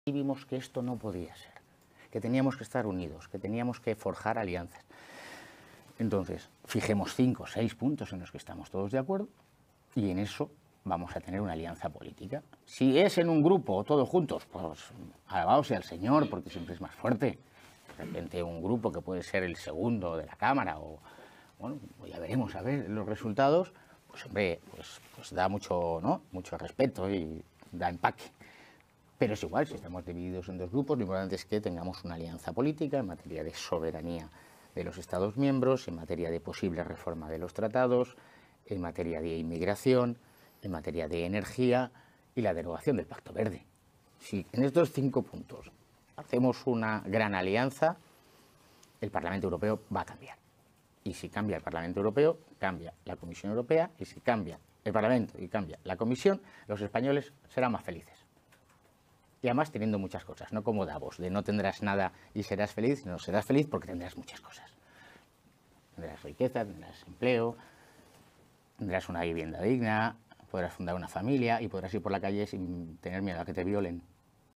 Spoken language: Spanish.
Y vimos que esto no podía ser, que teníamos que estar unidos, que teníamos que forjar alianzas. Entonces, fijemos 5 o 6 puntos en los que estamos todos de acuerdo y en eso vamos a tener una alianza política. Si es en un grupo o todos juntos, pues alabado sea el Señor, porque siempre es más fuerte. De repente un grupo que puede ser el segundo de la Cámara o, bueno, ya veremos a ver los resultados, pues hombre, pues da mucho, ¿no?, mucho respeto y da empaque. Pero es igual, si estamos divididos en dos grupos, lo importante es que tengamos una alianza política en materia de soberanía de los Estados miembros, en materia de posible reforma de los tratados, en materia de inmigración, en materia de energía y la derogación del Pacto Verde. Si en estos 5 puntos hacemos una gran alianza, el Parlamento Europeo va a cambiar. Y si cambia el Parlamento Europeo, cambia la Comisión Europea, y si cambia el Parlamento y cambia la Comisión, los españoles serán más felices. Y además teniendo muchas cosas, no como Davos, de no tendrás nada y serás feliz, no, serás feliz porque tendrás muchas cosas. Tendrás riqueza, tendrás empleo, tendrás una vivienda digna, podrás fundar una familia y podrás ir por la calle sin tener miedo a que te violen.